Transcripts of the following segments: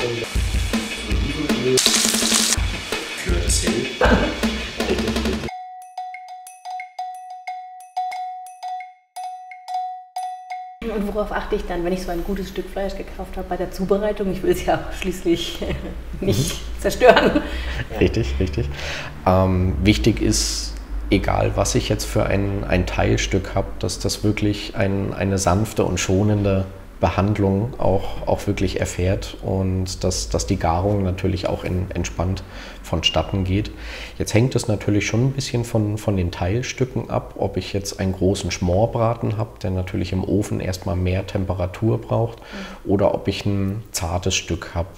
Und worauf achte ich dann, wenn ich so ein gutes Stück Fleisch gekauft habe bei der Zubereitung? Ich will es ja schließlich nicht zerstören. Richtig, richtig. Wichtig ist, egal was ich jetzt für ein Teilstück habe, dass das wirklich eine sanfte und schonende Behandlung auch wirklich erfährt und dass die Garung natürlich auch entspannt vonstatten geht. Jetzt hängt es natürlich schon ein bisschen von den Teilstücken ab, ob ich jetzt einen großen Schmorbraten habe, der natürlich im Ofen erstmal mehr Temperatur braucht, oder ob ich ein zartes Stück habe.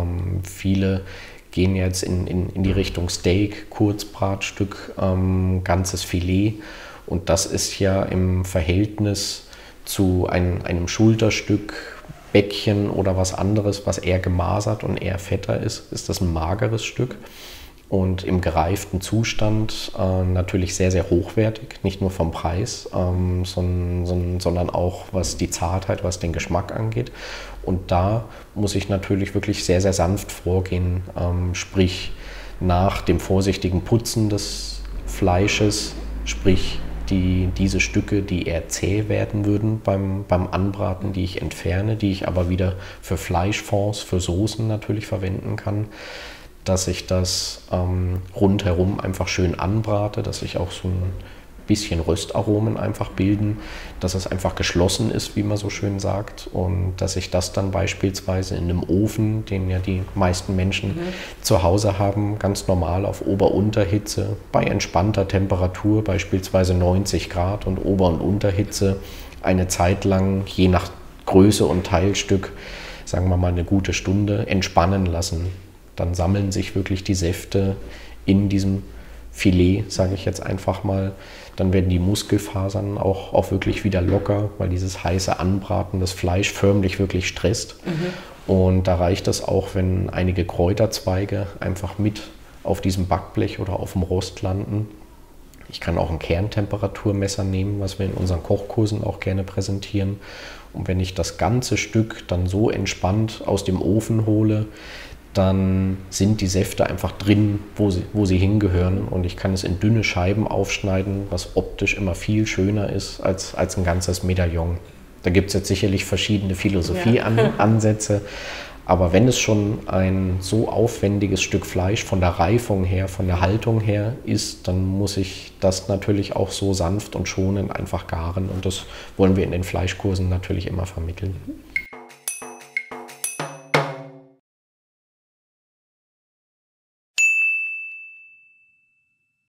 Viele gehen jetzt in die Richtung Steak, Kurzbratstück, ganzes Filet, und das ist ja im Verhältnis zu einem Schulterstück, Bäckchen oder was anderes, was eher gemasert und eher fetter ist das ein mageres Stück. Und im gereiften Zustand natürlich sehr, sehr hochwertig, nicht nur vom Preis, sondern auch was die Zartheit, was den Geschmack angeht. Und da muss ich natürlich wirklich sehr, sehr sanft vorgehen, sprich nach dem vorsichtigen Putzen des Fleisches, sprich diese Stücke, die eher zäh werden würden beim Anbraten, die ich entferne, die ich aber wieder für Fleischfonds, für Soßen natürlich verwenden kann, dass ich das rundherum einfach schön anbrate, dass ich auch so ein bisschen Röstaromen einfach bilden, dass es einfach geschlossen ist, wie man so schön sagt, und dass ich das dann beispielsweise in einem Ofen, den ja die meisten Menschen zu Hause haben, ganz normal auf Ober-Unterhitze bei entspannter Temperatur, beispielsweise 90 Grad und Ober- und Unterhitze, eine Zeit lang, je nach Größe und Teilstück, sagen wir mal eine gute Stunde, entspannen lassen. Dann sammeln sich wirklich die Säfte in diesem Filet, sage ich jetzt einfach mal. Dann werden die Muskelfasern auch wirklich wieder locker, weil dieses heiße Anbraten das Fleisch förmlich wirklich stresst. Und da reicht es auch, wenn einige Kräuterzweige einfach mit auf diesem Backblech oder auf dem Rost landen. Ich kann auch ein Kerntemperaturmesser nehmen, was wir in unseren Kochkursen auch gerne präsentieren. Und wenn ich das ganze Stück dann so entspannt aus dem Ofen hole, dann sind die Säfte einfach drin, wo sie hingehören, und ich kann es in dünne Scheiben aufschneiden, was optisch immer viel schöner ist als ein ganzes Medaillon. Da gibt es jetzt sicherlich verschiedene Philosophieansätze, aber wenn es schon ein so aufwendiges Stück Fleisch von der Reifung her, von der Haltung her ist, dann muss ich das natürlich auch so sanft und schonend einfach garen, und das wollen wir in den Fleischkursen natürlich immer vermitteln.